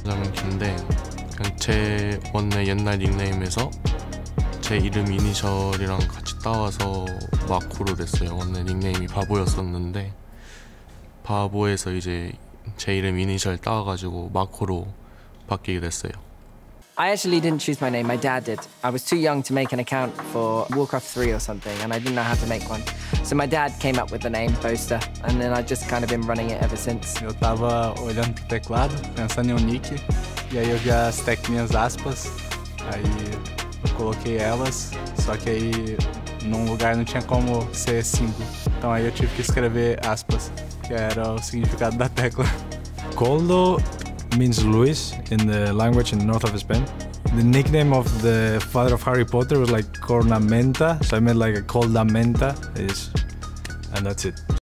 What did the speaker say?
하자면 긴데 그냥 제 원래 옛날 닉네임에서 제 이름 이니셜이랑 같이 따와서 마코로 됐어요. 원래 닉네임이 바보였었는데 바보에서 이제 제 이름 이니셜 따와가지고 마코로 바뀌게 됐어요. I actually didn't choose my name, my dad did. I was too young to make an account for Warcraft 3 or something, and I didn't know how to make one. So my dad came up with the name, Boaster, and then I've just kind of been running it ever since. Eu tava olhando pro teclado, pensando em um nick, e aí eu vi as teclinhas aspas, aí eu coloquei elas, só que aí num lugar não tinha como ser símbolo. Então aí eu tive que escrever aspas, que era o significado da tecla. Goldo means Luis in the language in the north of Spain. The nickname of the father of Harry Potter was like Cornamenta, so I made like a Coldamenta, and that's it.